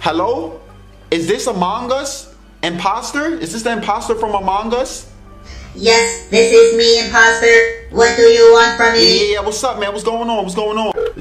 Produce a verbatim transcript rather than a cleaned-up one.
Hello? Is this Among Us? Imposter? Is this the imposter from Among Us? Yes, this is me, imposter. What do you want from me? Yeah, yeah, yeah. What's up, man? What's going on? What's going on?